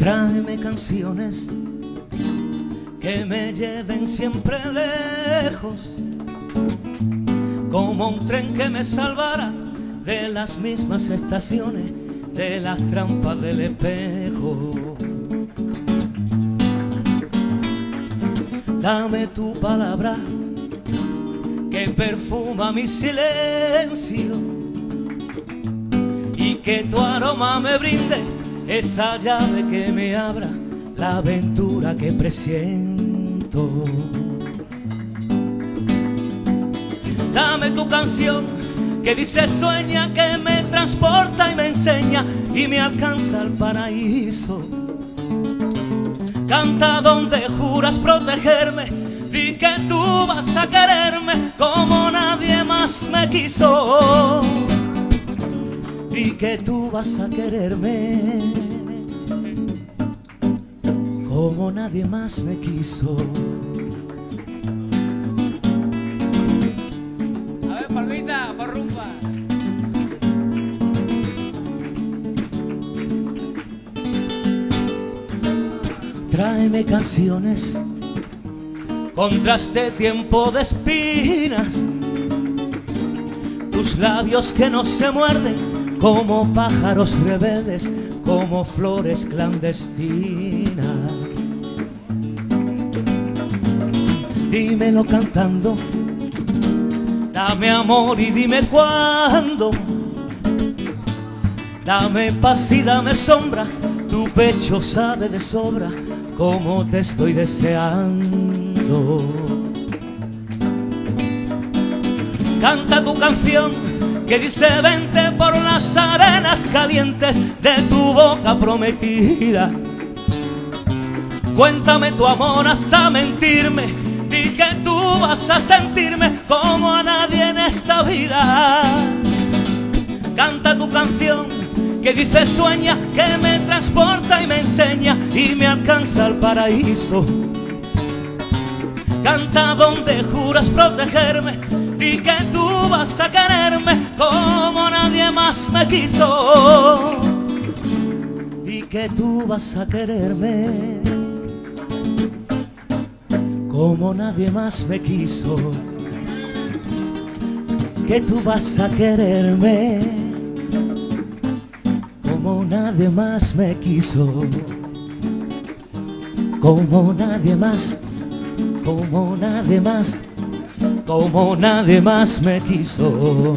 Tráeme canciones que me lleven siempre lejos, como un tren que me salvara de las mismas estaciones, de las trampas del espejo. Dame tu palabra que perfuma mi silencio y que tu aroma me brinde esa llave que me abra la aventura que presiento. Dame tu canción que dice sueña, que me transporta y me enseña y me alcanza al paraíso. Canta donde juras protegerme, di que tú vas a quererme como nadie más me quiso. Di que tú vas a quererme como nadie más me quiso. A ver, palmita, por rumba. Tráeme canciones contra este tiempo de espinas, tus labios que no se muerden como pájaros rebeldes, como flores clandestinas. Dímelo cantando, dame amor y dime cuándo. Dame paz y dame sombra, tu pecho sabe de sobra cómo te estoy deseando. Canta tu canción que dice vente por las arenas calientes de tu boca prometida. Cuéntame tu amor hasta mentirme, di que tú vas a sentirme como a nadie en esta vida. Canta tu canción que dice sueña, que me transporta y me enseña y me alcanza al paraíso. Canta donde juras protegerme, di que tú vas a quererme como nadie más me quiso. Di que tú vas a quererme como nadie más me quiso. Que tú vas a quererme como nadie más me quiso. Como nadie más, como nadie más, como nadie más me quiso.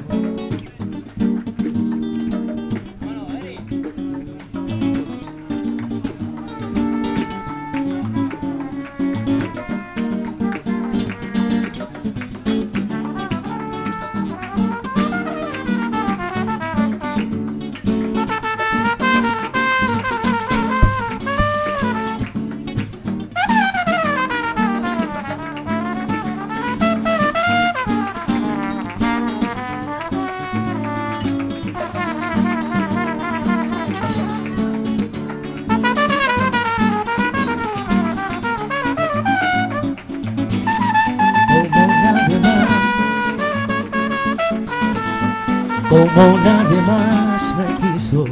Como nadie más me quiso.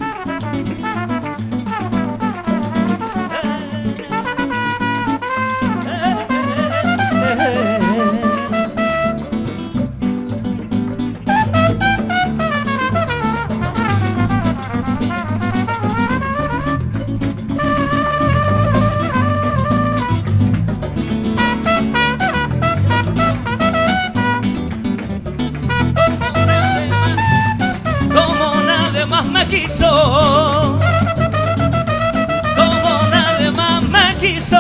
Como nadie más me quiso.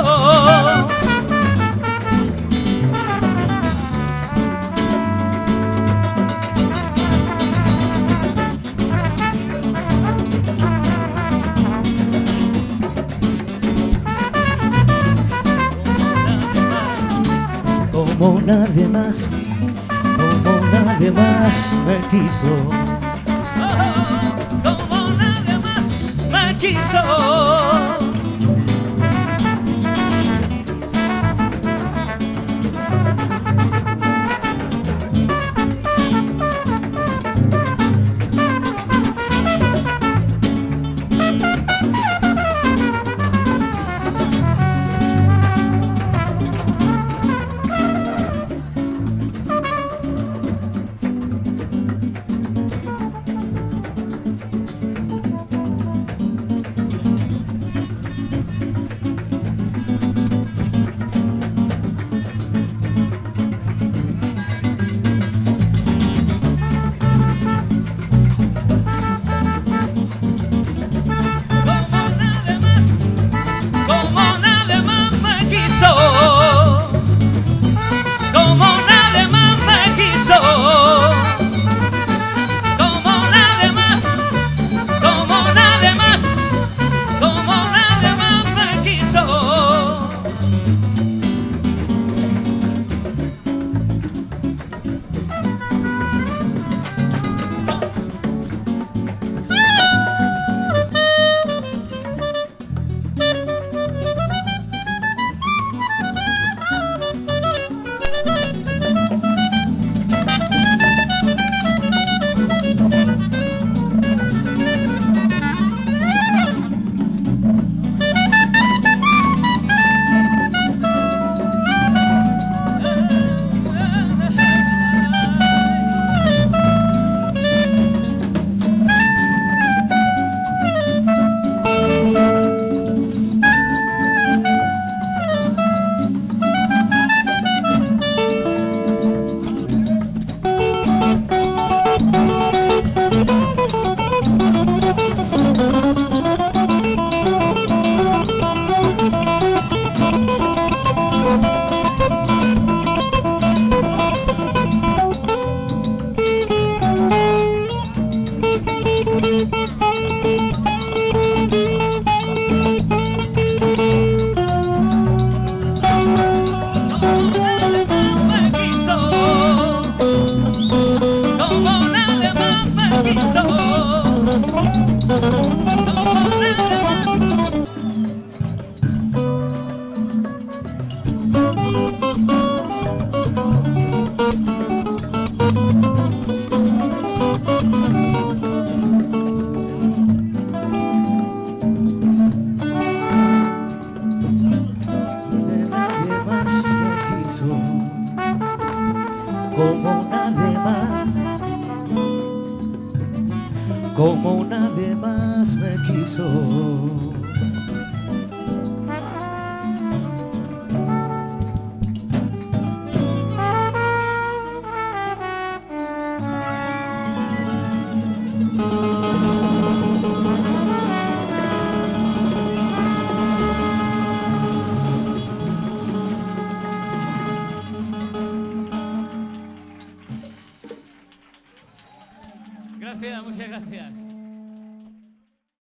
Como nadie más, como nadie más me quiso. Como nadie más me quiso. como nadie más, como nadie más me quiso. Gracias, muchas gracias.